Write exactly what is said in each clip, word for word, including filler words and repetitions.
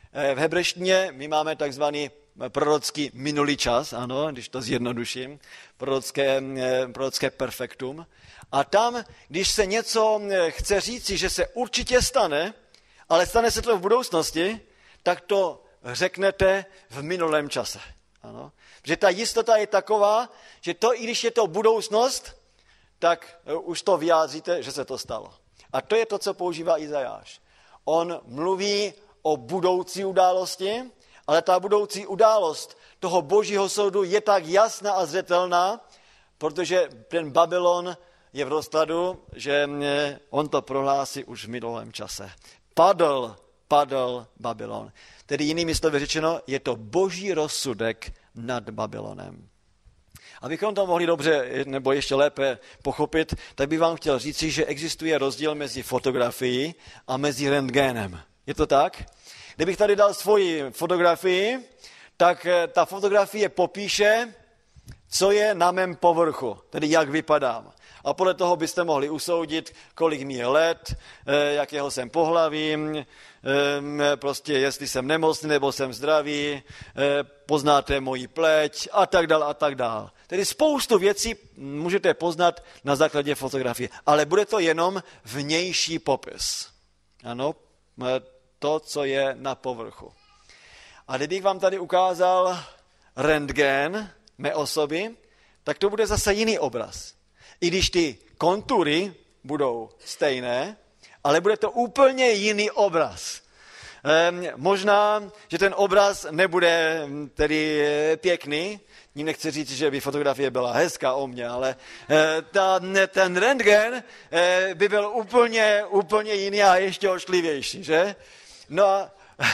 V hebrejštině my máme takzvaný prorocký minulý čas, ano, když to zjednoduším, prorocké, prorocké perfektum. A tam, když se něco chce říci, že se určitě stane, ale stane se to v budoucnosti, tak to řeknete v minulém čase. Ano. Že ta jistota je taková, že to, i když je to budoucnost, tak už to vyjádříte, že se to stalo. A to je to, co používá Izajáš. On mluví o budoucí události, ale ta budoucí událost toho božího soudu je tak jasná a zřetelná, protože ten Babylon je v rozkladu, že on to prohlásí už v minulém čase. Padl, padl Babylon. Tedy jinými slovy řečeno, je to boží rozsudek nad Babylonem. Abychom to mohli dobře nebo ještě lépe pochopit, tak bych vám chtěl říci, že existuje rozdíl mezi fotografií a mezi rentgenem. Je to tak? Kdybych tady dal svoji fotografii, tak ta fotografie popíše, co je na mém povrchu, tedy jak vypadám. A podle toho byste mohli usoudit, kolik mi je let, jakého jsem pohlaví, prostě jestli jsem nemocný nebo jsem zdravý, poznáte moji pleť a tak dál a tak dál. Tedy spoustu věcí můžete poznat na základě fotografie, ale bude to jenom vnější popis. Ano, to, co je na povrchu. A kdybych vám tady ukázal rentgen mé osoby, tak to bude zase jiný obraz. I když ty kontury budou stejné, ale bude to úplně jiný obraz. Ehm, možná, že ten obraz nebude tedy pěkný, ní nechci říct, že by fotografie byla hezká o mně, ale e, ta, ten rentgen e, by byl úplně, úplně jiný a ještě ošklivější, že? No a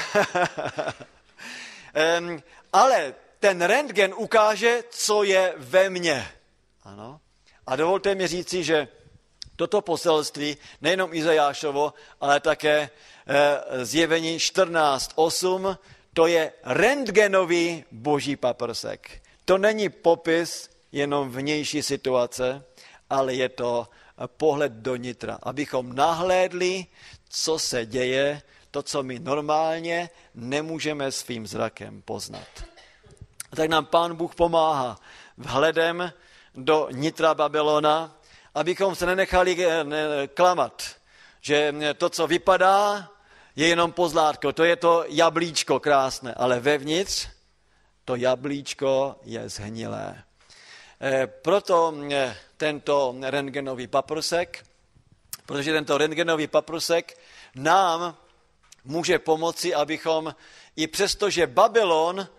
ehm, ale ten rentgen ukáže, co je ve mně. Ano. A dovolte mi říci, že toto poselství, nejenom Izajášovo, ale také e, zjevení čtrnáct osm, to je rentgenový boží paprsek. To není popis jenom vnější situace, ale je to pohled do nitra, abychom nahlédli, co se děje, to, co my normálně nemůžeme svým zrakem poznat. A tak nám Pán Bůh pomáhá vhledem do nitra Babylona, abychom se nenechali klamat, že to, co vypadá, je jenom pozlátko, to je to jablíčko krásné, ale vevnitř to jablíčko je zhnilé. E, proto tento rentgenový paprsek, protože tento rentgenový paprsek nám může pomoci, abychom i přesto, že Babylon e,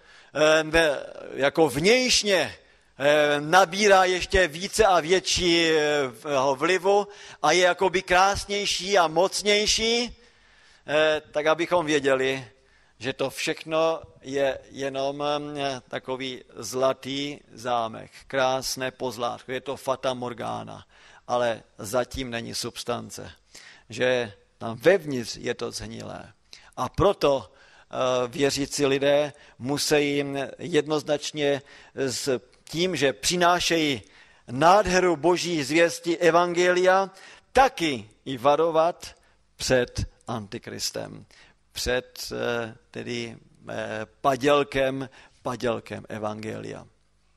jako vnějšně e, nabírá ještě více a většího vlivu a je jakoby krásnější a mocnější, e, tak abychom věděli, že to všechno je jenom takový zlatý zámek, krásné pozlátko, je to fata morgana, ale zatím není substance, že tam vevnitř je to zhnilé. A proto uh, věřící lidé musí jednoznačně s tím, že přinášejí nádheru boží zvěsti evangelia, taky i varovat před antikristem. Před tedy padělkem, padělkem evangelia.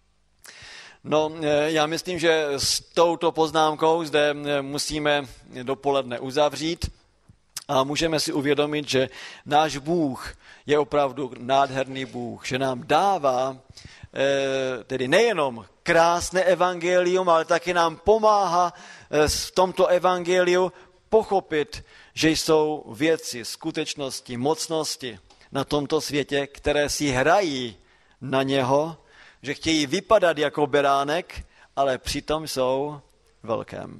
No, já myslím, že s touto poznámkou zde musíme dopoledne uzavřít a můžeme si uvědomit, že náš Bůh je opravdu nádherný Bůh, že nám dává tedy nejenom krásné evangelium, ale taky nám pomáhá v tomto evangeliu pochopit, že jsou věci, skutečnosti, mocnosti na tomto světě, které si hrají na něho, že chtějí vypadat jako beránek, ale přitom jsou velkém.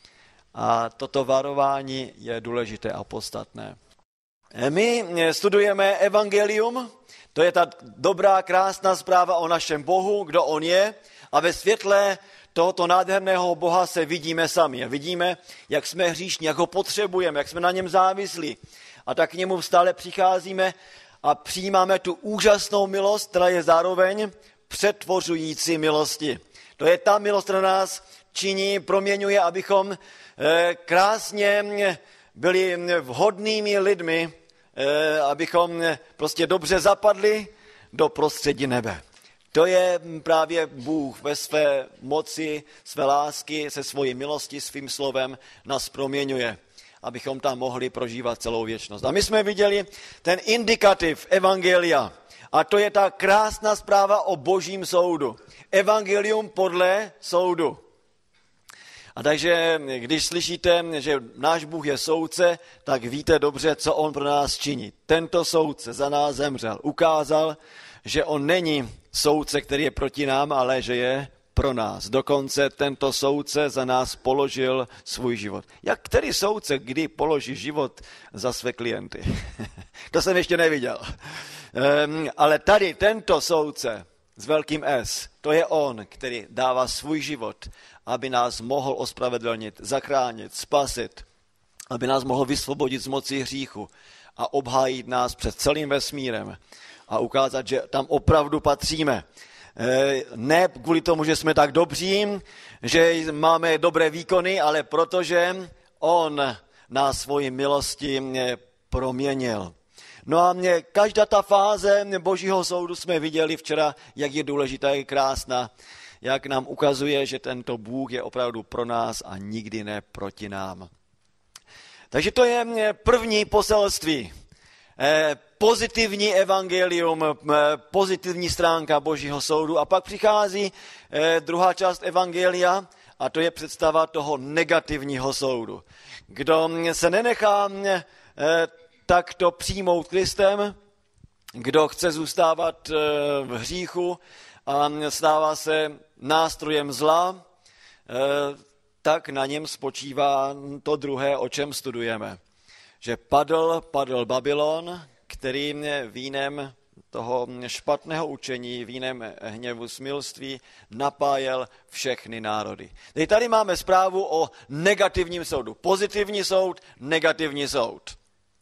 A toto varování je důležité a podstatné. My studujeme evangelium, to je ta dobrá, krásná zpráva o našem Bohu, kdo on je, a ve světle tohoto nádherného Boha se vidíme sami. Vidíme, jak jsme hříšní, jak ho potřebujeme, jak jsme na něm závislí. A tak k němu stále přicházíme a přijímáme tu úžasnou milost, která je zároveň přetvořující milosti. To je ta milost, která nás činí, proměňuje, abychom krásně byli vhodnými lidmi abychom prostě dobře zapadli do prostředí nebe. To je právě Bůh ve své moci, své lásky, se svojí milostí, svým slovem nás proměňuje, abychom tam mohli prožívat celou věčnost. A my jsme viděli ten indikativ evangelia. A to je ta krásná zpráva o božím soudu. Evangelium podle soudu. A takže, když slyšíte, že náš Bůh je soudce, tak víte dobře, co on pro nás činí. Tento soudce za nás zemřel. Ukázal, že on není soudce, který je proti nám, ale že je pro nás. Dokonce tento soudce za nás položil svůj život. Jak který soudce, kdy položí život za své klienty? To jsem ještě neviděl. Um, ale tady tento soudce s velkým S, to je on, který dává svůj život, aby nás mohl ospravedlnit, zachránit, spasit, aby nás mohl vysvobodit z moci hříchu a obhájit nás před celým vesmírem a ukázat, že tam opravdu patříme. Ne kvůli tomu, že jsme tak dobří, že máme dobré výkony, ale protože on nás svojí milosti proměnil. No a mě, každá ta fáze božího soudu jsme viděli včera, jak je důležitá, je krásná, jak nám ukazuje, že tento Bůh je opravdu pro nás a nikdy ne proti nám. Takže to je první poselství. Pozitivní evangelium, pozitivní stránka božího soudu. A pak přichází druhá část evangelia a to je představa toho negativního soudu. Kdo se nenechá takto přijmout Kristem, kdo chce zůstávat v hříchu a stává se nástrojem zla, tak na něm spočívá to druhé, o čem studujeme. Že padl, padl Babylon, který vínem toho špatného učení, vínem hněvu smilství napájel všechny národy. Teď tady máme zprávu o negativním soudu. Pozitivní soud, negativní soud.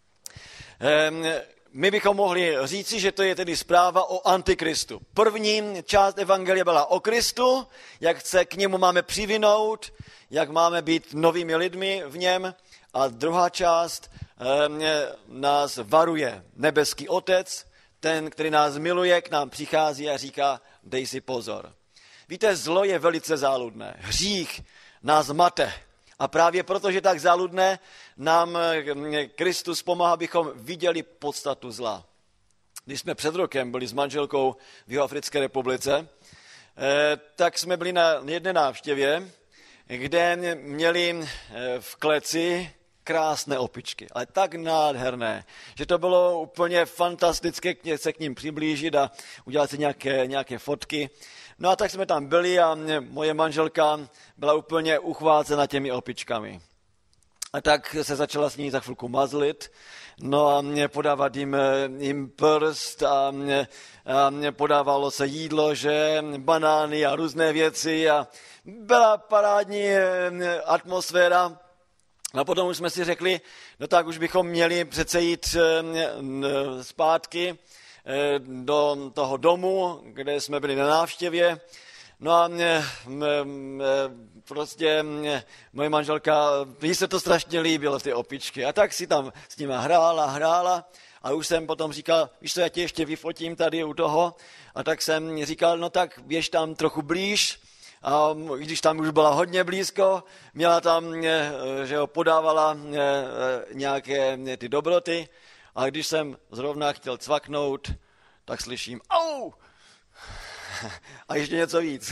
My bychom mohli říci, že to je tedy zpráva o Antikristu. První část evangelia byla o Kristu, jak se k němu máme přivinout, jak máme být novými lidmi v něm. A druhá část nás varuje nebeský Otec, ten, který nás miluje, k nám přichází a říká, dej si pozor. Víte, zlo je velice záludné. Hřích nás mate. A právě proto, že tak záludné, nám Kristus pomáhá, abychom viděli podstatu zla. Když jsme před rokem byli s manželkou v Jihoafrické republice, tak jsme byli na jedné návštěvě, kde měli v kleci krásné opičky, ale tak nádherné, že to bylo úplně fantastické se k ním přiblížit a udělat si nějaké, nějaké fotky. No a tak jsme tam byli a moje manželka byla úplně uchvácena těmi opičkami. A tak se začala s ní za chvilku mazlit, no a podávat jim, jim prst a, a podávalo se jídlo, že banány a různé věci a byla parádní atmosféra. A potom už jsme si řekli, no tak už bychom měli přece jít zpátky do toho domu, kde jsme byli na návštěvě. No a mě, mě, mě, prostě mě, moje manželka, jí se to strašně líbilo, ty opičky. A tak si tam s nima hrála, hrála. A už jsem potom říkal, víš co, já tě ještě vyfotím tady u toho. A tak jsem říkal, no tak běž tam trochu blíž. A když tam už byla hodně blízko, měla tam, že ho podávala nějaké ty dobroty. A když jsem zrovna chtěl cvaknout, tak slyším, au! A ještě něco víc.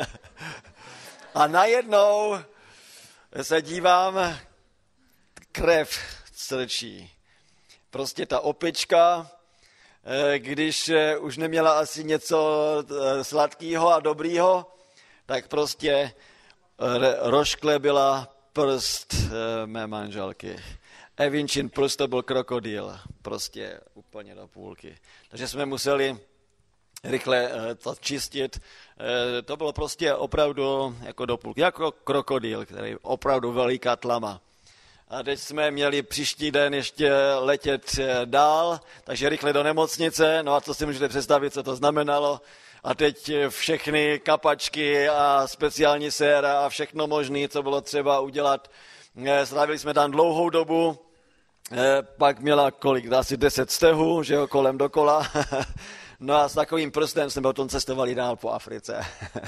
A najednou se dívám, krev srčí. Prostě ta opička, když už neměla asi něco sladkého a dobrýho, tak prostě roškle byla prst mé manželky. Evinčin prst to byl krokodýl, prostě úplně do půlky. Takže jsme museli rychle to čistit. To bylo prostě opravdu jako do půlky, jako krokodýl, který opravdu veliká tlama. A teď jsme měli příští den ještě letět dál, takže rychle do nemocnice, no a to si můžete představit, co to znamenalo. A teď všechny kapačky a speciální séra a všechno možné, co bylo třeba udělat. Strávili jsme tam dlouhou dobu e, pak měla kolik, asi deset stehů, že jo, kolem dokola. No a s takovým prstem jsme potom cestovali dál po Africe.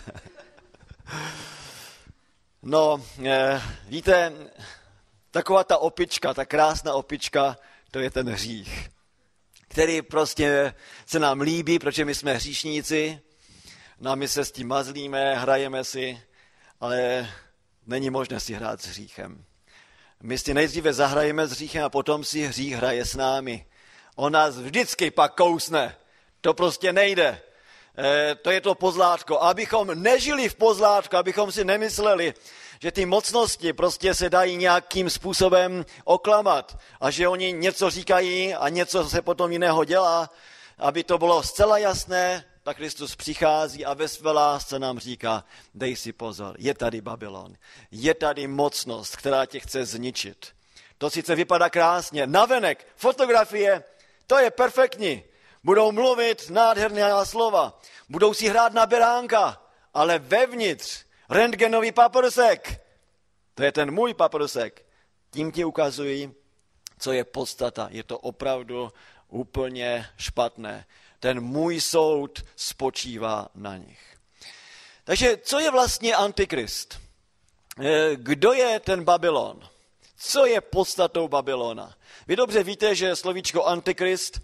No, e, víte, taková ta opička, ta krásná opička, to je ten hřích, který prostě se nám líbí, protože my jsme hříšníci, no a my se s tím mazlíme, hrajeme si, ale není možné si hrát s hříchem. My si nejdříve zahrajeme s hříchem a potom si hřích hraje s námi. On nás vždycky pak kousne. To prostě nejde. E, to je to pozlátko. Abychom nežili v pozlátku, abychom si nemysleli, že ty mocnosti prostě se dají nějakým způsobem oklamat a že oni něco říkají a něco se potom jiného dělá, aby to bylo zcela jasné, tak Kristus přichází a ve své lásce nám říká, dej si pozor, je tady Babylon, je tady mocnost, která tě chce zničit. To sice vypadá krásně, navenek, fotografie, to je perfektní, budou mluvit nádherná slova, budou si hrát na beránka, ale vevnitř rentgenový paprsek, to je ten můj paprsek, tím ti ukazují, co je podstata, je to opravdu úplně špatné. Ten můj soud spočívá na nich. Takže co je vlastně Antikrist? Kdo je ten Babylon? Co je podstatou Babylona? Vy dobře víte, že slovíčko Antikrist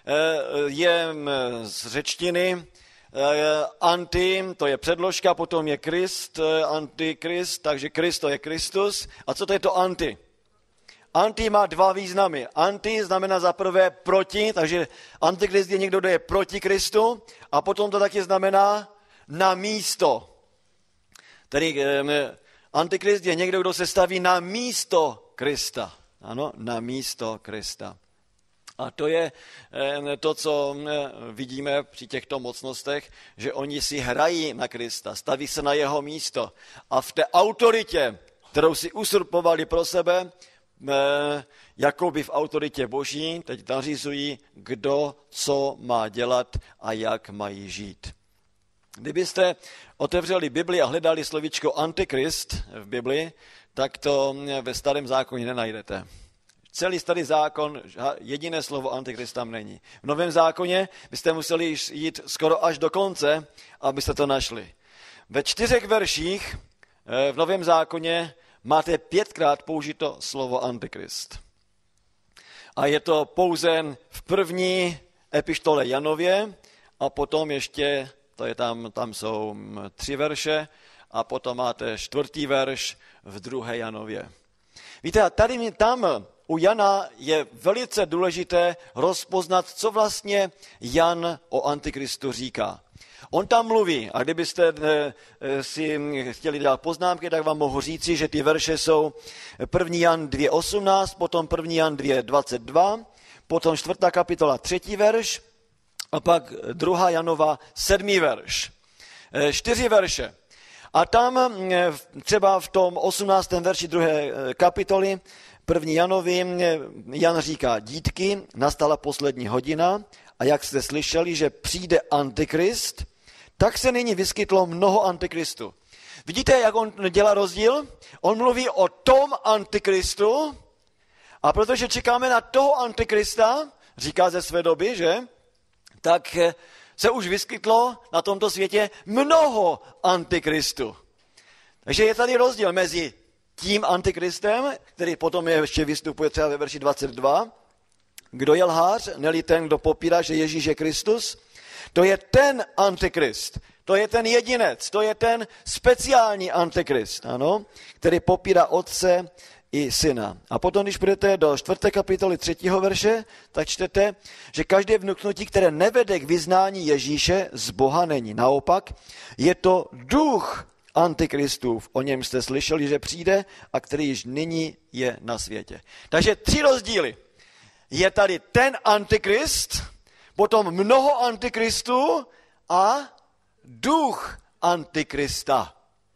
je z řečtiny anti, to je předložka, potom je Krist, antikrist, takže Krist to je Kristus. A co to je to anti? Anti má dva významy. Anti znamená za prvé proti, takže antikrist je někdo, kdo je proti Kristu, a potom to taky znamená na místo. Tedy eh, antikrist je někdo, kdo se staví na místo Krista. Ano, na místo Krista. A to je eh, to, co eh, vidíme při těchto mocnostech, že oni si hrají na Krista, staví se na jeho místo. A v té autoritě, kterou si usurpovali pro sebe, jakoby v autoritě Boží, teď nařizují, kdo co má dělat a jak mají žít. Kdybyste otevřeli Bibli a hledali slovíčko antikrist v Bibli, tak to ve Starém zákoně nenajdete. Celý Starý zákon, jediné slovo antikrist tam není. V Novém zákoně byste museli jít skoro až do konce, abyste to našli. Ve čtyřech verších v Novém zákoně máte pětkrát použito slovo antikrist. A je to pouze v první epištole Janově a potom ještě, to je tam, tam jsou tři verše a potom máte čtvrtý verš v druhé Janově. Víte, a tady tam u Jana je velice důležité rozpoznat, co vlastně Jan o antikristu říká. On tam mluví, a kdybyste si chtěli dát poznámky, tak vám mohu říci, že ty verše jsou první Jan dva osmnáct, potom první Jan dva dvacet dva, potom čtvrtá kapitola třetí verš a pak druhá Janova sedmý verš. Čtyři verše. A tam třeba v tom osmnáctém verši druhé kapitoly první Janovi Jan říká, dítky, nastala poslední hodina a jak jste slyšeli, že přijde antikrist, tak se nyní vyskytlo mnoho antikristů. Vidíte, jak on dělá rozdíl? On mluví o tom antikristu a protože čekáme na toho antikrista, říká ze své doby, že? Tak se už vyskytlo na tomto světě mnoho antikristů. Takže je tady rozdíl mezi tím antikristem, který potom je, ještě vystupuje třeba ve verši dvacet dva. Kdo je lhář, neli ten, kdo popírá, že Ježíš je Kristus? To je ten antikrist, to je ten jedinec, to je ten speciální antikrist, ano, který popírá otce i syna. A potom, když půjdete do čtvrté kapitoly třetího verše, tak čtete, že každé vnuknutí, které nevede k vyznání Ježíše, z Boha není. Naopak, je to duch antikristův, o něm jste slyšeli, že přijde a který již nyní je na světě. Takže tři rozdíly. Je tady ten antikrist, potom mnoho antikristů a duch antikrista.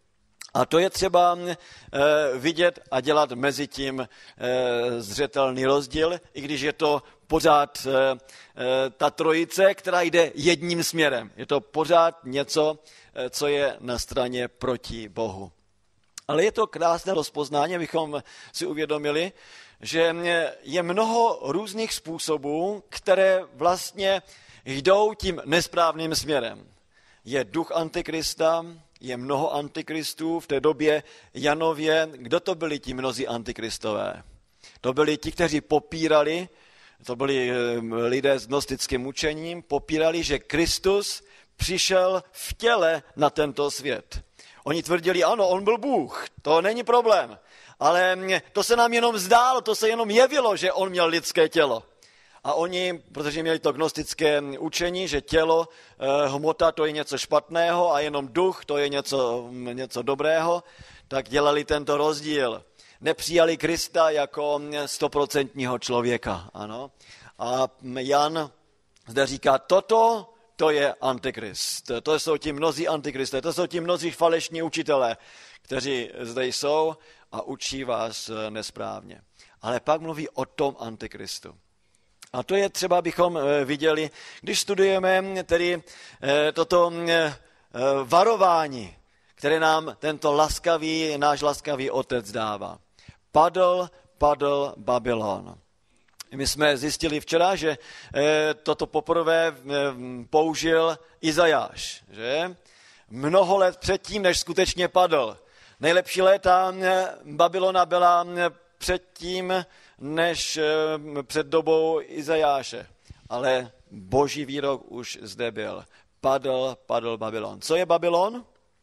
A to je třeba e, vidět a dělat mezi tím e, zřetelný rozdíl, i když je to pořád e, e, ta trojice, která jde jedním směrem. Je to pořád něco, e, co je na straně proti Bohu. Ale je to krásné rozpoznání, abychom si uvědomili, že je mnoho různých způsobů, které vlastně jdou tím nesprávným směrem. Je duch Antikrista, je mnoho antikristů v té době Janově. Kdo to byli ti mnozí antikristové? To byli ti, kteří popírali, to byli lidé s gnostickým učením, popírali, že Kristus přišel v těle na tento svět. Oni tvrdili, ano, on byl Bůh, to není problém, ale to se nám jenom zdálo, to se jenom jevilo, že on měl lidské tělo. A oni, protože měli to gnostické učení, že tělo, hmota, to je něco špatného a jenom duch, to je něco, něco dobrého, tak dělali tento rozdíl. Nepřijali Krista jako stoprocentního člověka. Ano. A Jan zde říká, toto to je antikrist. To jsou ti mnozí antikristé, to jsou ti mnozí falešní učitelé, kteří zde jsou a učí vás nesprávně. Ale pak mluví o tom antikristu. A to je třeba, abychom viděli, když studujeme tedy toto varování, které nám tento laskavý, náš laskavý otec dává. Padl, padl Babylon. My jsme zjistili včera, že toto poprvé použil Izajáš, že? Mnoho let předtím, než skutečně padl. Nejlepší léta Babylona byla předtím, než před dobou Izajáše. Ale boží výrok už zde byl. Padl, padl Babylon. Co je Babylon?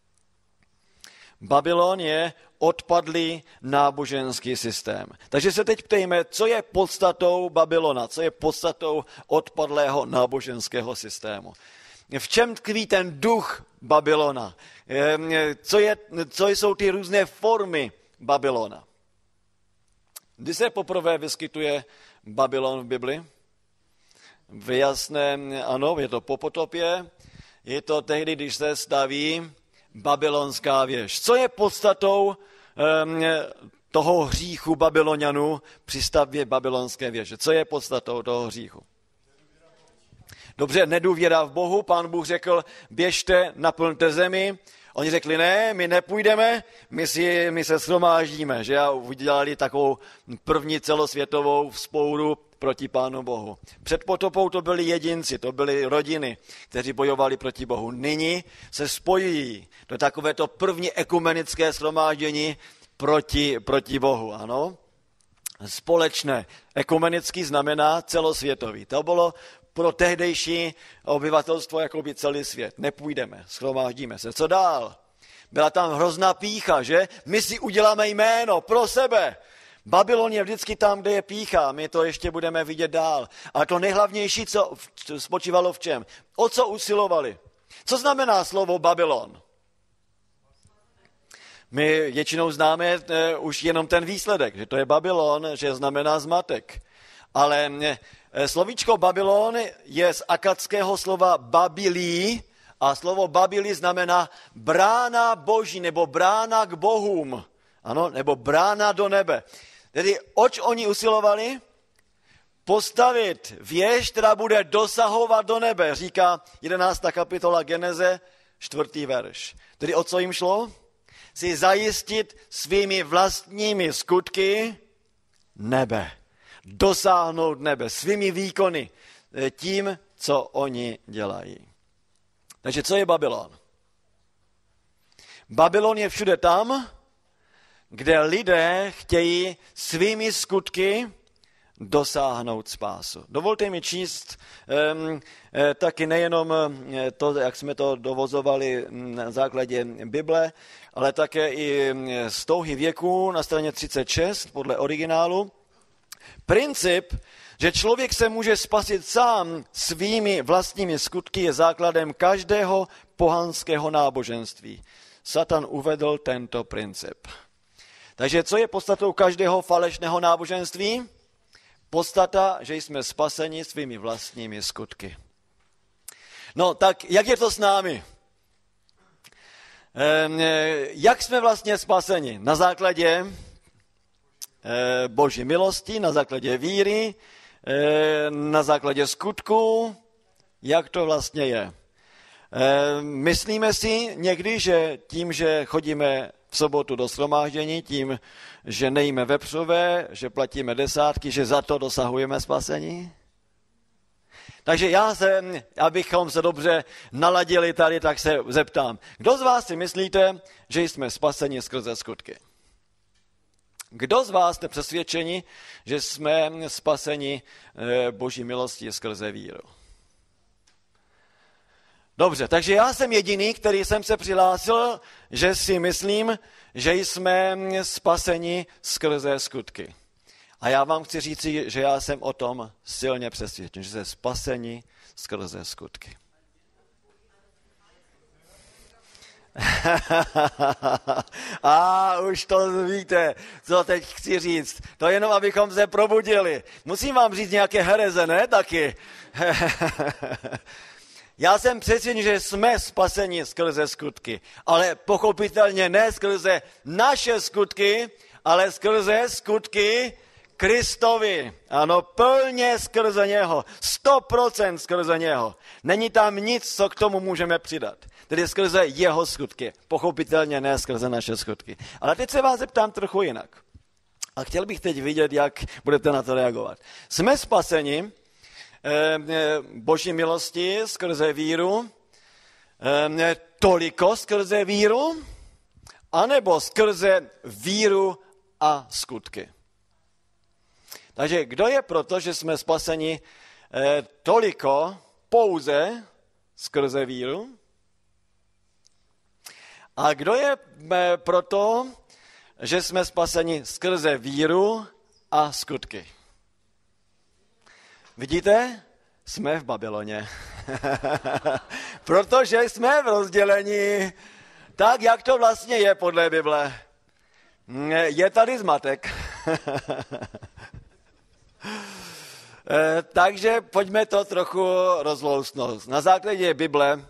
Babylon je odpadlý náboženský systém. Takže se teď ptejme, co je podstatou Babylona, co je podstatou odpadlého náboženského systému. V čem tkví ten duch Babylona? Co, je, co jsou ty různé formy Babylona? Kdy se poprvé vyskytuje Babylon v Bibli? V jasném, ano, je to po potopě, je to tehdy, když se staví babylonská věž. Co je podstatou um, toho hříchu Babylonianů při stavbě babylonské věže? Co je podstatou toho hříchu? Dobře, nedůvěra v Bohu. Pán Bůh řekl, běžte, naplňte zemi. Oni řekli, ne, my nepůjdeme, my, si, my se shromáždíme, že a udělali takovou první celosvětovou vzpouru proti Pánu Bohu. Před potopou to byli jedinci, to byly rodiny, kteří bojovali proti Bohu. Nyní se spojují do takovéto první ekumenické shromáždění proti, proti Bohu, ano. Společné. Ekumenický znamená celosvětový. To bylo pro tehdejší obyvatelstvo jako by celý svět. Nepůjdeme, shromáždíme se. Co dál? Byla tam hrozná pýcha, že? My si uděláme jméno pro sebe. Babylon je vždycky tam, kde je pýcha. My to ještě budeme vidět dál. A to nejhlavnější, co spočívalo v čem? O co usilovali? Co znamená slovo Babylon? My většinou známe eh, už jenom ten výsledek, že to je Babylon, že znamená zmatek. Ale eh, slovíčko Babylon je z akadského slova Babilí a slovo Babilí znamená brána boží nebo brána k bohům. Ano, nebo brána do nebe. Tedy oč oni usilovali? Postavit věž, která bude dosahovat do nebe, říká jedenáctá kapitola Geneze, čtvrtý verš. Tedy o co jim šlo? Si zajistit svými vlastními skutky nebe. Dosáhnout nebe svými výkony, tím, co oni dělají. Takže co je Babylon? Babylon je všude tam, kde lidé chtějí svými skutky dosáhnout spásu. Dovolte mi číst um, taky nejenom to, jak jsme to dovozovali na základě Bible, ale také i z touhy věku na straně třicet šest podle originálu. Princip, že člověk se může spasit sám svými vlastními skutky, je základem každého pohanského náboženství. Satan uvedl tento princip. Takže co je podstatou každého falešného náboženství? Podstata, že jsme spaseni svými vlastními skutky. No tak, jak je to s námi? E, jak jsme vlastně spaseni? Na základě e, boží milosti, na základě víry, e, na základě skutku. Jak to vlastně je? E, myslíme si někdy, že tím, že chodíme v sobotu do shromáždění tím, že nejíme vepřové, že platíme desátky, že za to dosahujeme spasení? Takže já se, abychom se dobře naladili tady, tak se zeptám. Kdo z vás si myslíte, že jsme spaseni skrze skutky? Kdo z vás jste přesvědčeni, že jsme spaseni Boží milostí skrze víru? Dobře, takže já jsem jediný, který jsem se přihlásil, že si myslím, že jsme spaseni skrze skutky. A já vám chci říci, že já jsem o tom silně přesvědčen, že jsme spaseni skrze skutky. A už to víte, co teď chci říct. To jenom, abychom se probudili. Musím vám říct nějaké hereze, ne? Taky. Já jsem přesvědčen, že jsme spaseni skrze skutky, ale pochopitelně ne skrze naše skutky, ale skrze skutky Kristovi. Ano, plně skrze něho, sto procent skrze něho. Není tam nic, co k tomu můžeme přidat. Tedy skrze jeho skutky. Pochopitelně ne skrze naše skutky. Ale teď se vás zeptám trochu jinak. A chtěl bych teď vidět, jak budete na to reagovat. Jsme spaseni Boží milosti skrze víru, toliko skrze víru, anebo skrze víru a skutky. Takže kdo je proto, že jsme spaseni toliko pouze skrze víru? A kdo je proto, že jsme spaseni skrze víru a skutky? Vidíte? Jsme v Babyloně. Protože jsme v rozdělení. Tak, jak to vlastně je podle Bible. Je tady zmatek. Takže pojďme to trochu rozlousnout. Na základě Bible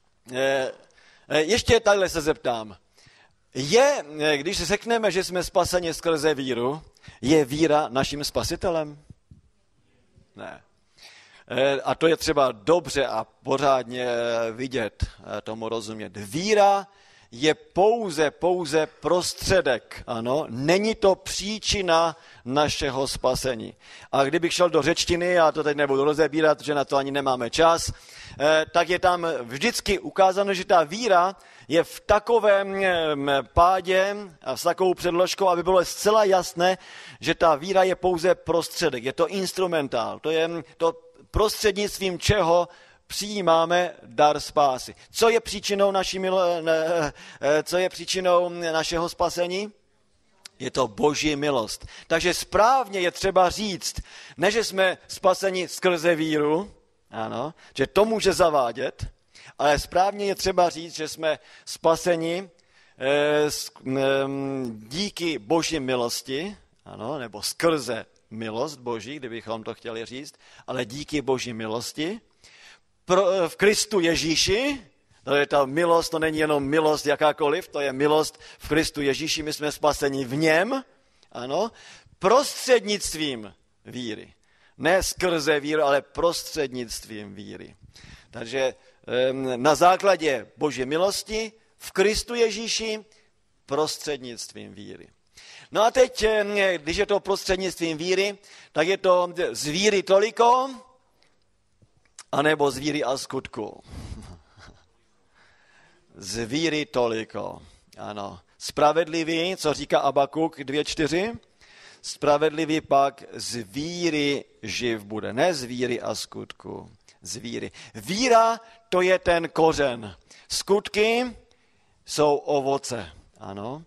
ještě takhle se zeptám. Je, když řekneme, že jsme spaseni skrze víru, je víra naším spasitelem? Ne. A to je třeba dobře a pořádně vidět, tomu rozumět. Víra je pouze, pouze prostředek, ano, není to příčina našeho spasení. A kdybych šel do řečtiny, já to teď nebudu rozebírat, že na to ani nemáme čas, tak je tam vždycky ukázáno, že ta víra je v takovém pádě a s takovou předložkou, aby bylo zcela jasné, že ta víra je pouze prostředek, je to instrumentál, to je to prostřednictvím čeho přijímáme dar spásy. Co je příčinou, naší milo, ne, co je příčinou našeho spasení? Je to Boží milost. Takže správně je třeba říct, ne, že jsme spaseni skrze víru, ano, že to může zavádět, ale správně je třeba říct, že jsme spaseni eh, eh, díky Boží milosti, ano, nebo skrze milost Boží, kdybychom to chtěli říct, ale díky Boží milosti, pro, v Kristu Ježíši, to je ta milost, to není jenom milost jakákoliv, to je milost v Kristu Ježíši, my jsme spaseni v něm, ano, prostřednictvím víry. Ne skrze víru, ale prostřednictvím víry. Takže na základě Boží milosti v Kristu Ježíši prostřednictvím víry. No a teď, když je to prostřednictvím víry, tak je to z víry toliko, anebo z víry a skutku. Z víry toliko, ano. Spravedlivý, co říká Abakuk dvě čtyři, spravedlivý pak z víry živ bude, ne z víry a skutku, z víry. Víra, to je ten kořen. Skutky jsou ovoce, ano.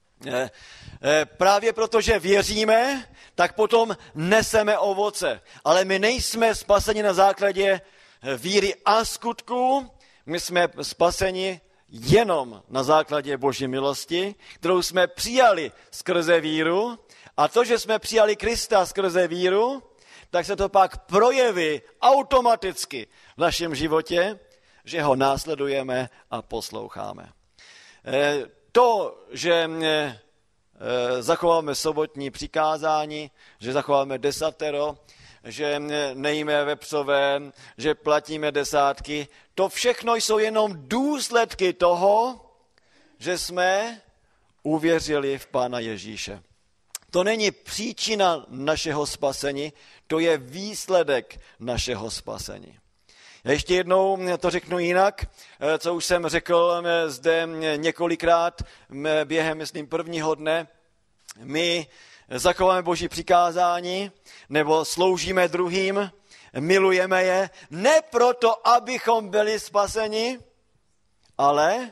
Právě protože věříme, tak potom neseme ovoce. Ale my nejsme spaseni na základě víry a skutku, my jsme spaseni jenom na základě Boží milosti, kterou jsme přijali skrze víru. A to, že jsme přijali Krista skrze víru, tak se to pak projeví automaticky v našem životě, že ho následujeme a posloucháme. To, že zachováme sobotní přikázání, že zachováme desatero, že nejíme vepřové, že platíme desátky, to všechno jsou jenom důsledky toho, že jsme uvěřili v Pána Ježíše. To není příčina našeho spasení, to je výsledek našeho spasení. Já ještě jednou to řeknu jinak, co už jsem řekl zde několikrát během, myslím, prvního dne. My zachováme Boží přikázání, nebo sloužíme druhým, milujeme je, ne proto, abychom byli spaseni, ale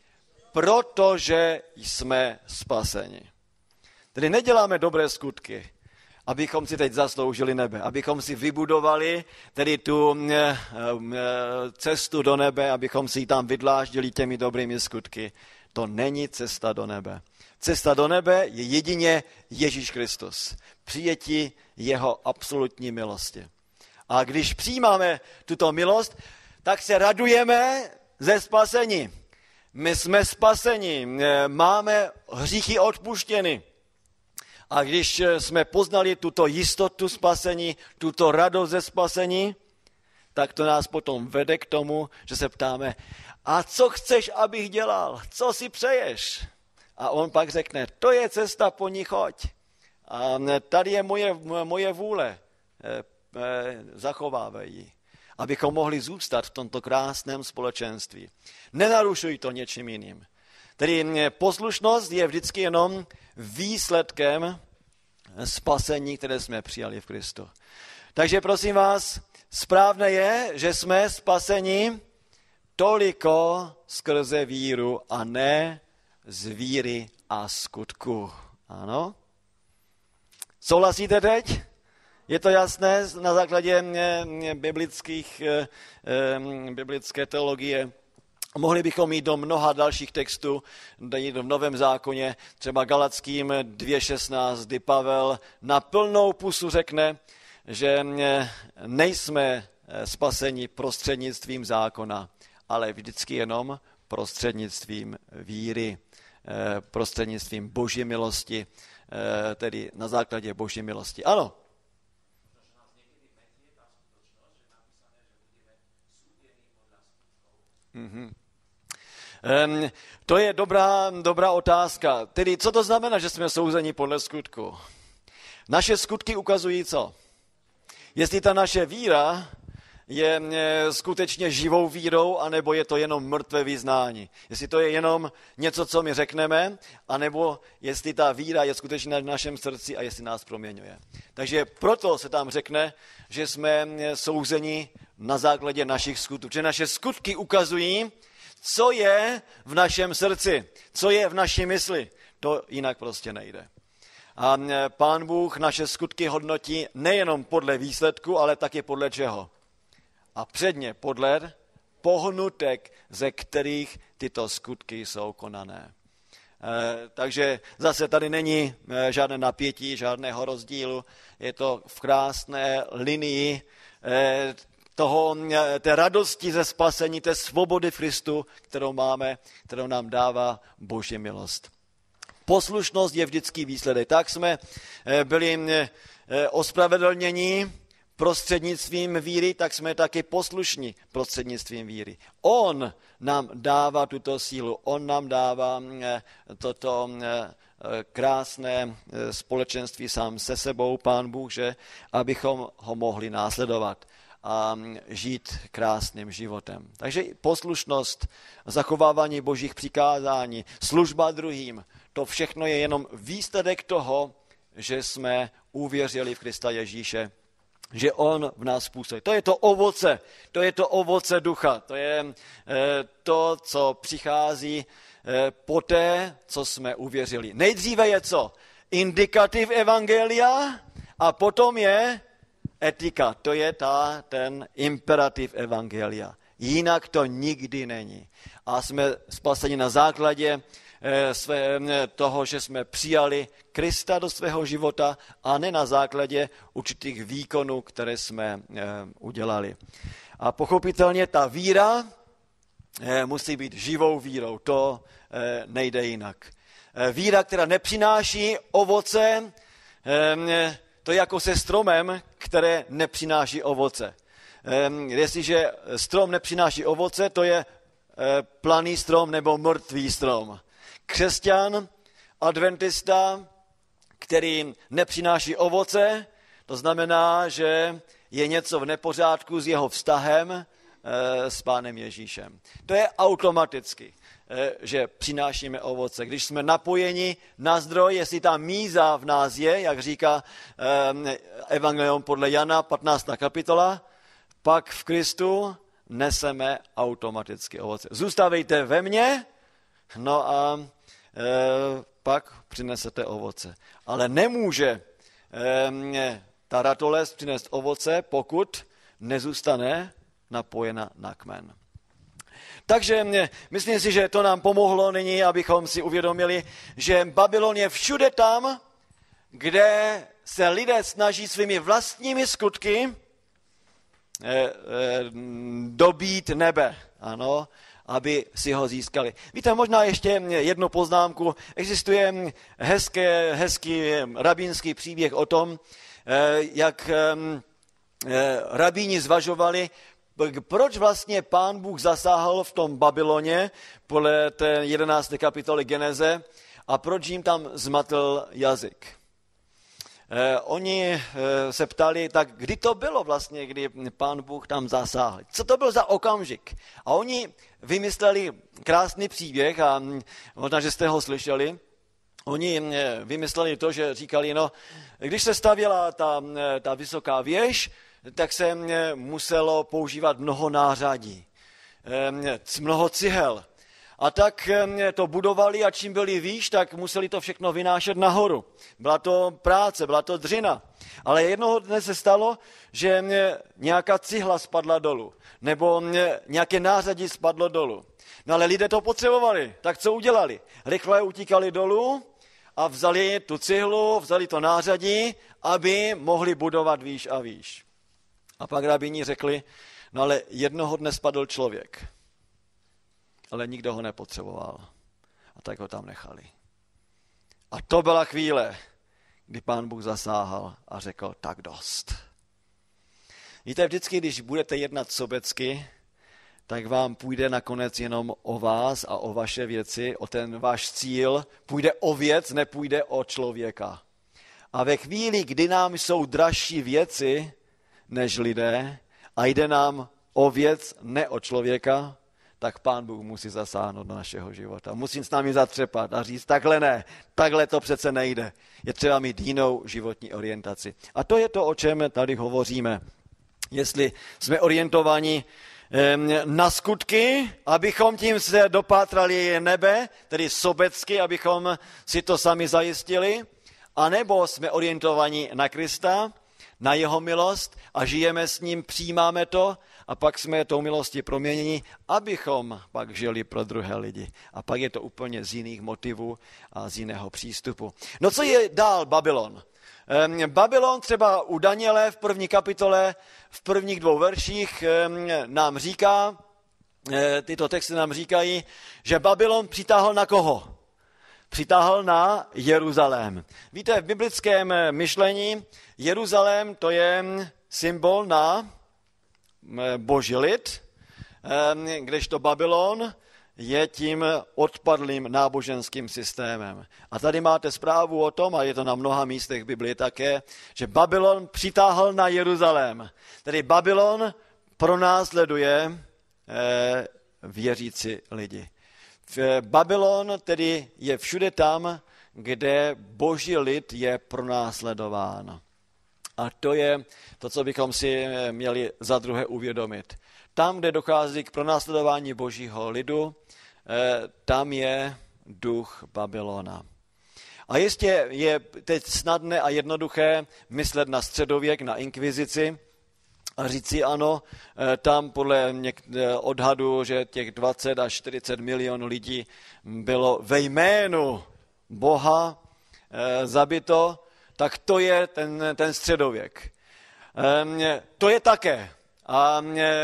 protože jsme spaseni. Tedy neděláme dobré skutky, abychom si teď zasloužili nebe, abychom si vybudovali tedy tu cestu do nebe, abychom si ji tam vydláždili těmi dobrými skutky. To není cesta do nebe. Cesta do nebe je jedině Ježíš Kristus. Přijetí jeho absolutní milosti. A když přijímáme tuto milost, tak se radujeme ze spasení. My jsme spaseni, máme hříchy odpuštěny. A když jsme poznali tuto jistotu spasení, tuto radost ze spasení, tak to nás potom vede k tomu, že se ptáme, a co chceš, abych dělal? Co si přeješ? A on pak řekne, to je cesta, po ní choď. A tady je moje, moje vůle, zachovávej ji, abychom mohli zůstat v tomto krásném společenství. Nenarušuj to něčím jiným. Tedy poslušnost je vždycky jenom výsledkem spasení, které jsme přijali v Kristu. Takže prosím vás, správné je, že jsme spaseni toliko skrze víru a ne z víry a skutku. Ano? Souhlasíte teď? Je to jasné na základě biblických, biblické teologie? Mohli bychom jít do mnoha dalších textů, jít v Novém zákoně, třeba Galackým dvě šestnáct, kdy Pavel na plnou pusu řekne, že nejsme spaseni prostřednictvím zákona, ale vždycky jenom prostřednictvím víry, prostřednictvím Boží milosti, tedy na základě Boží milosti. Ano. Mm-hmm. Um, to je dobrá, dobrá otázka. Tedy co to znamená, že jsme souzeni podle skutku? Naše skutky ukazují co? Jestli ta naše víra je skutečně živou vírou, anebo je to jenom mrtvé vyznání. Jestli to je jenom něco, co my řekneme, anebo jestli ta víra je skutečně v našem srdci a jestli nás proměňuje. Takže proto se tam řekne, že jsme souzeni na základě našich skutků. Že naše skutky ukazují, co je v našem srdci, co je v naší mysli. To jinak prostě nejde. A Pán Bůh naše skutky hodnotí nejenom podle výsledku, ale taky podle čeho? A předně podle pohnutek, ze kterých tyto skutky jsou konané. E, takže zase tady není e, žádné napětí, žádného rozdílu. Je to v krásné linii e, toho, e, té radosti ze spasení, té svobody v Kristu, kterou máme, kterou nám dává Boží milost. Poslušnost je vždycky výsledek. Tak jsme e, byli e, ospravedlněni prostřednictvím víry, tak jsme taky poslušní prostřednictvím víry. On nám dává tuto sílu, on nám dává toto krásné společenství sám se sebou, Pán Bůh, že abychom ho mohli následovat a žít krásným životem. Takže poslušnost, zachovávání Božích přikázání, služba druhým, to všechno je jenom výsledek toho, že jsme uvěřili v Krista Ježíše, že on v nás působí. To je to ovoce, to je to ovoce ducha, to je to, co přichází poté, co jsme uvěřili. Nejdříve je co? Indikativ evangelia a potom je etika, to je ta, ten imperativ evangelia. Jinak to nikdy není. A jsme spaseni na základě své, toho, že jsme přijali Krista do svého života a ne na základě určitých výkonů, které jsme udělali. A pochopitelně ta víra musí být živou vírou, to nejde jinak. Víra, která nepřináší ovoce, to je jako se stromem, které nepřináší ovoce. Jestliže strom nepřináší ovoce, to je planý strom nebo mrtvý strom. Křesťan adventista, který nepřináší ovoce, to znamená, že je něco v nepořádku s jeho vztahem e, s Pánem Ježíšem. To je automaticky, e, že přinášíme ovoce. Když jsme napojeni na zdroj, jestli ta míza v nás je, jak říká e, Evangelium podle Jana, patnáctá kapitola, pak v Kristu neseme automaticky ovoce. Zůstávejte ve mně, no a e, pak přinesete ovoce. Ale nemůže e, ta ratolest přinést ovoce, pokud nezůstane napojena na kmen. Takže myslím si, že to nám pomohlo nyní, abychom si uvědomili, že Babylon je všude tam, kde se lidé snaží svými vlastními skutky dobít nebe, ano, aby si ho získali. Víte, možná ještě jednu poznámku. Existuje hezké, hezký rabínský příběh o tom, jak rabíni zvažovali, proč vlastně Pán Bůh zasáhl v tom Babyloně podle té jedenácté kapitoly Geneze a proč jim tam zmatl jazyk. Eh, oni eh, se ptali, tak kdy to bylo vlastně, kdy Pán Bůh tam zasáhl? Co to byl za okamžik? A oni vymysleli krásný příběh a možná, že jste ho slyšeli. Oni vymysleli to, že říkali, no, když se stavěla ta, ta vysoká věž, tak se muselo používat mnoho nářadí, mnoho cihel. A tak to budovali a čím byli výš, tak museli to všechno vynášet nahoru. Byla to práce, byla to dřina. Ale jednoho dne se stalo, že nějaká cihla spadla dolů, nebo nějaké nářadí spadlo dolů. No ale lidé to potřebovali, tak co udělali? Rychle utíkali dolů a vzali tu cihlu, vzali to nářadí, aby mohli budovat výš a výš. A pak rabíni řekli, no ale jednoho dne spadl člověk, ale nikdo ho nepotřeboval. A tak ho tam nechali. A to byla chvíle, kdy Pán Bůh zasáhl a řekl, tak dost. Víte, vždycky, když budete jednat sobecky, tak vám půjde nakonec jenom o vás a o vaše věci, o ten váš cíl. Půjde o věc, nepůjde o člověka. A ve chvíli, kdy nám jsou dražší věci než lidé a jde nám o věc, ne o člověka, tak Pán Bůh musí zasáhnout do našeho života. Musí s námi zatřepat a říct, takhle ne, takhle to přece nejde. Je třeba mít jinou životní orientaci. A to je to, o čem tady hovoříme. Jestli jsme orientováni na skutky, abychom tím se dopátrali nebe, tedy sobecky, abychom si to sami zajistili, anebo jsme orientovaní na Krista, na jeho milost a žijeme s ním, přijímáme to a pak jsme tou milostí proměněni, abychom pak žili pro druhé lidi. A pak je to úplně z jiných motivů a z jiného přístupu. No co je dál Babylon? Babylon třeba u Daniele v první kapitole, v prvních dvou verších nám říká, tyto texty nám říkají, že Babylon přitáhl na koho? Přitáhl na Jeruzalém. Víte, v biblickém myšlení Jeruzalém to je symbol na boží lid, kdežto Babylon je tím odpadlým náboženským systémem. A tady máte zprávu o tom, a je to na mnoha místech v Biblii také, že Babylon přitáhl na Jeruzalém. Tedy Babylon pronásleduje eh, věřící lidi. Babylon tedy je všude tam, kde boží lid je pronásledován. A to je to, co bychom si měli za druhé uvědomit. Tam, kde dochází k pronásledování božího lidu, tam je duch Babylona. A jistě je teď snadné a jednoduché myslet na středověk, na inkvizici a říct si ano, tam podle odhadu, že těch dvacet až čtyřicet milionů lidí bylo ve jménu Boha zabito, tak to je ten, ten středověk. To je také. A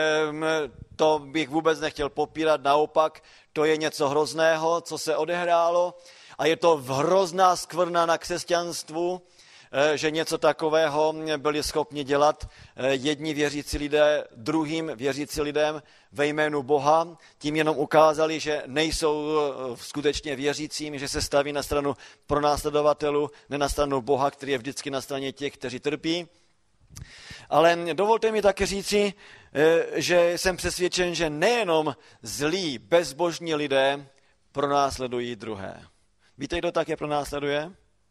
to bych vůbec nechtěl popírat, naopak, to je něco hrozného, co se odehrálo a je to hrozná skvrna na křesťanstvu, že něco takového byli schopni dělat jedni věřící lidé druhým věřící lidem ve jménu Boha. Tím jenom ukázali, že nejsou skutečně věřícími, že se staví na stranu pronásledovatelů, ne na stranu Boha, který je vždycky na straně těch, kteří trpí. Ale dovolte mi také říci, že jsem přesvědčen, že nejenom zlí, bezbožní lidé pronásledují druhé. Víte, kdo také pronásleduje?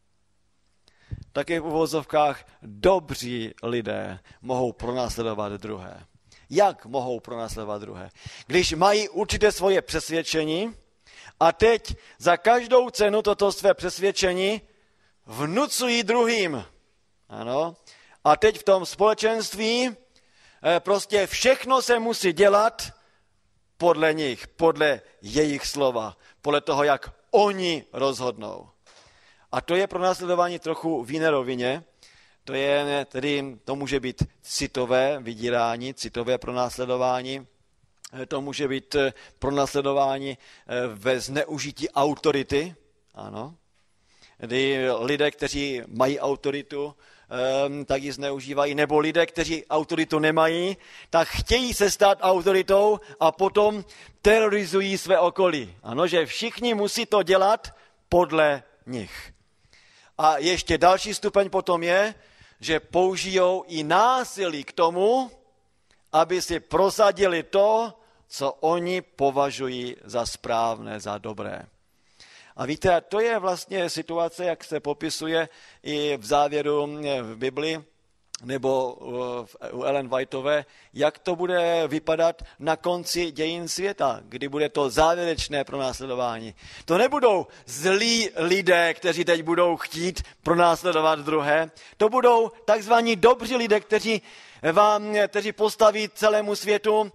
Také v uvozovkách dobří lidé mohou pronásledovat druhé. Jak mohou pronásledovat druhé? Když mají určité svoje přesvědčení a teď za každou cenu toto své přesvědčení vnucují druhým. Ano. A teď v tom společenství prostě všechno se musí dělat podle nich, podle jejich slova, podle toho, jak oni rozhodnou. A to je pronásledování trochu v jiné rovině. To je tedy, to může být citové vydírání, citové pronásledování. To může být pronásledování ve zneužití autority. Ano. Tedy lidé, kteří mají autoritu, tak ji zneužívají, nebo lidé, kteří autoritu nemají, tak chtějí se stát autoritou a potom terorizují své okolí. Ano, že všichni musí to dělat podle nich. A ještě další stupeň potom je, že použijou i násilí k tomu, aby si prosadili to, co oni považují za správné, za dobré. A víte, to je vlastně situace, jak se popisuje i v závěru v Bibli, nebo u Ellen Whiteové, jak to bude vypadat na konci dějin světa, kdy bude to závěrečné pronásledování. To nebudou zlí lidé, kteří teď budou chtít pronásledovat druhé, to budou takzvaní dobří lidé, kteří, vám, kteří postaví celému světu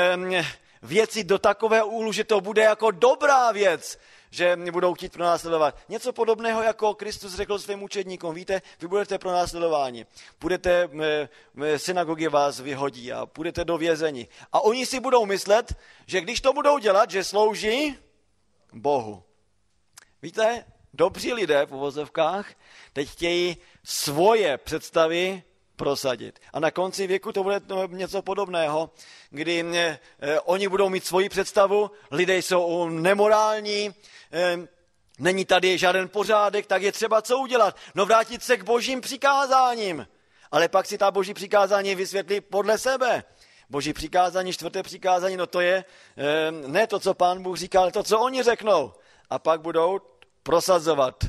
věci do takového úhlu, že to bude jako dobrá věc, že budou chtít pronásledovat. Něco podobného, jako Kristus řekl svým učedníkům. Víte, vy budete pronásledováni. Půjdete, synagogy vás vyhodí a půjdete do vězení. A oni si budou myslet, že když to budou dělat, že slouží Bohu. Víte, dobří lidé v uvozovkách teď chtějí svoje představy prosadit. A na konci věku to bude něco podobného, kdy eh, oni budou mít svoji představu, lidé jsou nemorální, eh, není tady žádný pořádek, tak je třeba co udělat? No vrátit se k božím přikázáním. Ale pak si ta boží přikázání vysvětlí podle sebe. Boží přikázání, čtvrté přikázání, no to je eh, ne to, co Pán Bůh říkal, ale to, co oni řeknou. A pak budou prosazovat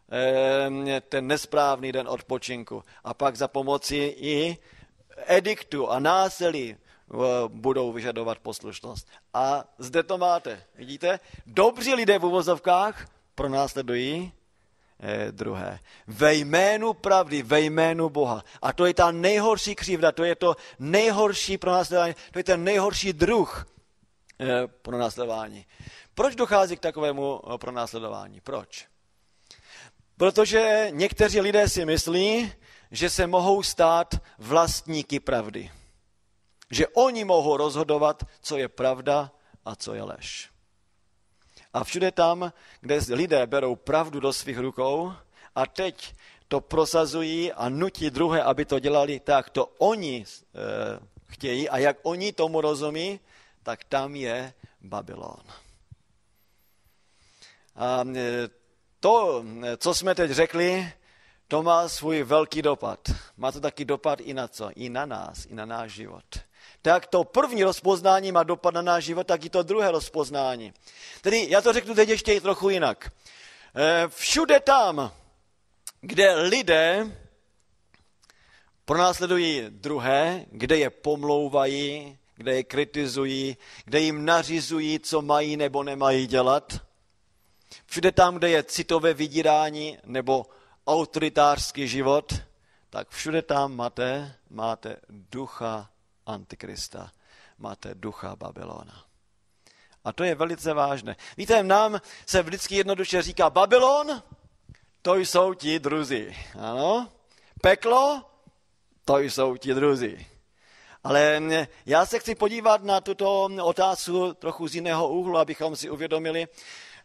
ten nesprávný den odpočinku. A pak za pomoci i ediktu a násilí budou vyžadovat poslušnost. A zde to máte. Vidíte? Dobří lidé v uvozovkách pronásledují eh, druhé. Ve jménu pravdy, ve jménu Boha. A to je ta nejhorší křivda, to je to nejhorší pronásledování, to je ten nejhorší druh eh, pronásledování. Proč dochází k takovému pronásledování? Proč? Protože někteří lidé si myslí, že se mohou stát vlastníky pravdy. Že oni mohou rozhodovat, co je pravda a co je lež. A všude tam, kde lidé berou pravdu do svých rukou a teď to prosazují a nutí druhé, aby to dělali tak, to oni e, chtějí a jak oni tomu rozumí, tak tam je Babylon. A e, To, co jsme teď řekli, to má svůj velký dopad. Má to taky dopad i na co? I na nás, i na náš život. Tak to první rozpoznání má dopad na náš život, tak i to druhé rozpoznání. Tedy já to řeknu teď ještě trochu jinak. Všude tam, kde lidé pronásledují druhé, kde je pomlouvají, kde je kritizují, kde jim nařizují, co mají nebo nemají dělat, všude tam, kde je citové vydírání nebo autoritářský život, tak všude tam máte, máte ducha Antikrista, máte ducha Babylona. A to je velice vážné. Víte, nám se vždycky jednoduše říká Babylon, to jsou ti druzí. Ano? Peklo, to jsou ti druzí. Ale já se chci podívat na tuto otázku trochu z jiného úhlu, abychom si uvědomili,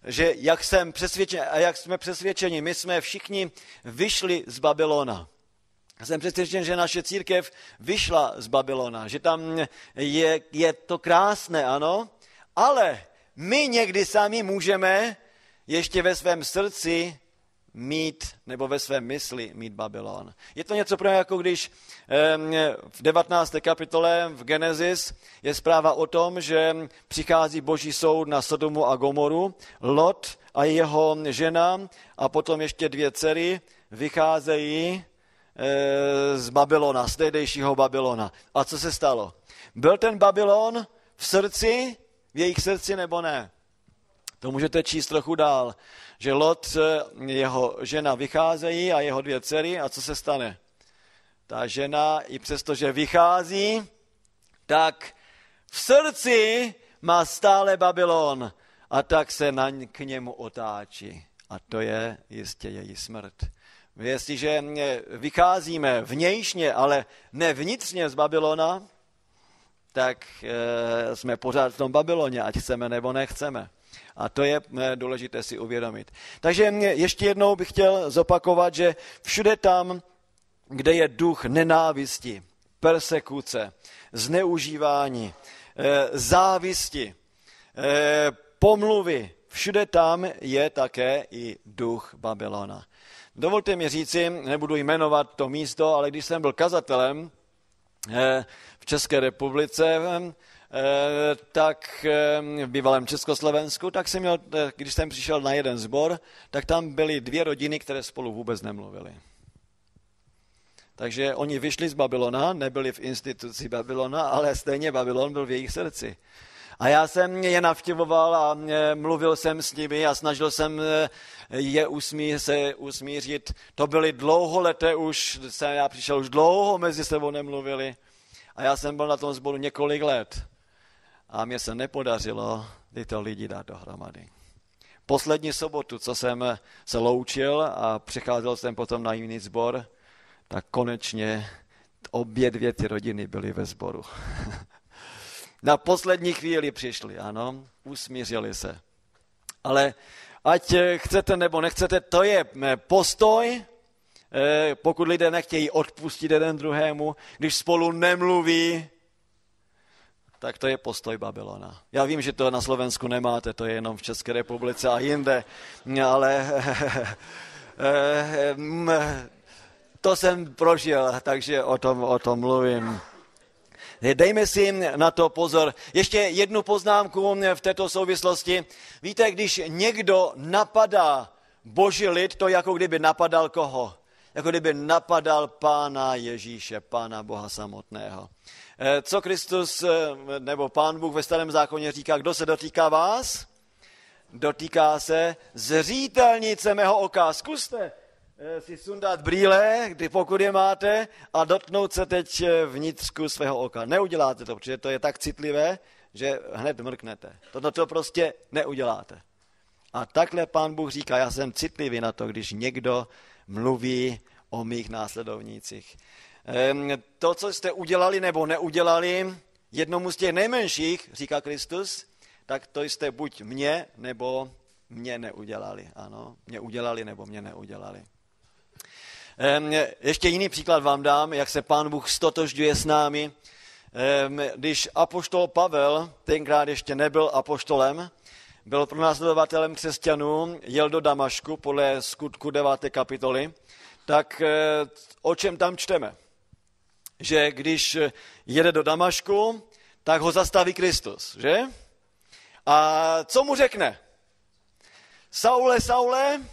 že jak jsem přesvědčen a jak jsme přesvědčeni, my jsme všichni vyšli z Babylona. Jsem přesvědčen, že naše církev vyšla z Babylona, že tam je, je to krásné, ano, ale my někdy sami můžeme ještě ve svém srdci mít, nebo ve svém mysli mít Babylon. Je to něco podobného, jako když v devatenácté kapitole v Genesis je zpráva o tom, že přichází boží soud na Sodomu a Gomoru, Lot a jeho žena a potom ještě dvě dcery vycházejí z Babylona, z tehdejšího Babylona. A co se stalo? Byl ten Babylon v srdci, v jejich srdci nebo ne? To můžete číst trochu dál, že Lot, jeho žena vycházejí a jeho dvě dcery a co se stane? Ta žena i přesto, že vychází, tak v srdci má stále Babylon a tak se na, k němu otáčí. A to je jistě její smrt. Jestliže vycházíme vnějšně, ale ne vnitřně z Babylona, tak e, jsme pořád v tom Babyloně, ať chceme nebo nechceme. A to je důležité si uvědomit. Takže ještě jednou bych chtěl zopakovat, že všude tam, kde je duch nenávisti, persekuce, zneužívání, závisti, pomluvy, všude tam je také i duch Babylona. Dovolte mi říci, nebudu jmenovat to místo, ale když jsem byl kazatelem v České republice, tak v bývalém Československu, tak jsem měl, když jsem přišel na jeden sbor, tak tam byly dvě rodiny, které spolu vůbec nemluvily. Takže oni vyšli z Babylona, nebyli v instituci Babylona, ale stejně Babylon byl v jejich srdci. A já jsem je navštěvoval a mluvil jsem s nimi a snažil jsem je usmí, se usmířit. To byly dlouholeté už, jsem já přišel už dlouho, mezi sebou nemluvili. A já jsem byl na tom sboru několik let. A mně se nepodařilo tyto lidi dát dohromady. Poslední sobotu, co jsem se loučil a přecházel jsem potom na jiný sbor, tak konečně obě dvě ty rodiny byly ve sboru. Na poslední chvíli přišli, ano, usmířili se. Ale ať chcete nebo nechcete, to je postoj, pokud lidé nechtějí odpustit jeden druhému, když spolu nemluví, tak to je postoj Babylona. Já vím, že to na Slovensku nemáte, to je jenom v České republice a jinde, ale to jsem prožil, takže o tom, o tom mluvím. Dejme si na to pozor. Ještě jednu poznámku v této souvislosti. Víte, když někdo napadá boží lid, to jako kdyby napadal koho? Jako kdyby napadal Pána Ježíše, Pána Boha samotného. Co Kristus nebo Pán Bůh ve Starém zákoně říká, kdo se dotýká vás? Dotýká se zřítelnice mého oka. Zkuste si sundat brýle, kdy pokud je máte, a dotknout se teď vnitřku svého oka. Neuděláte to, protože to je tak citlivé, že hned mrknete. Toto to prostě neuděláte. A takhle Pán Bůh říká, já jsem citlivý na to, když někdo mluví o mých následovnících. To, co jste udělali nebo neudělali jednomu z těch nejmenších, říká Kristus, tak to jste buď mě nebo mě neudělali. Ano, mě udělali nebo mě neudělali. Ještě jiný příklad vám dám, jak se Pán Bůh stotožňuje s námi. Když apoštol Pavel, tenkrát ještě nebyl apoštolem, byl pronásledovatelem křesťanů, jel do Damašku podle skutku deváté kapitoly, tak o čem tam čteme? Že když jede do Damašku, tak ho zastaví Kristus, že? A co mu řekne? Saule, Saule,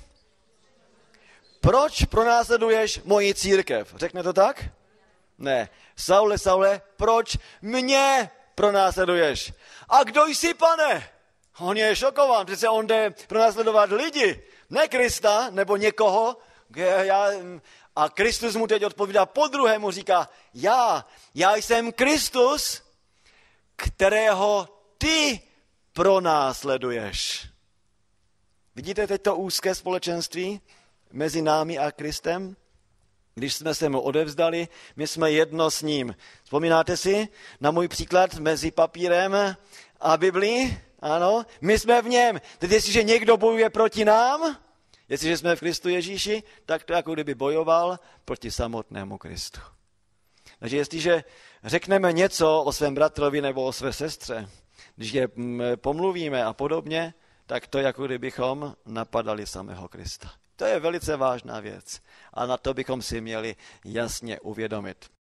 proč pronásleduješ moji církev? Řekne to tak? Ne. Saule, Saule, proč mě pronásleduješ? A kdo jsi, pane? On je šokován, přece on jde pronásledovat lidi, ne Krista, nebo někoho. Já, a Kristus mu teď odpovídá, po druhému říká, já, já jsem Kristus, kterého ty pronásleduješ. Vidíte teď to úzké společenství mezi námi a Kristem? Když jsme se mu odevzdali, my jsme jedno s ním. Vzpomínáte si na můj příklad mezi papírem a Biblí? Ano, my jsme v něm. Tedy jestliže někdo bojuje proti nám, jestliže jsme v Kristu Ježíši, tak to jako kdyby bojoval proti samotnému Kristu. Takže jestliže řekneme něco o svém bratrovi nebo o své sestře, když je pomluvíme a podobně, tak to jako kdybychom napadali samého Krista. To je velice vážná věc a na to bychom si měli jasně uvědomit.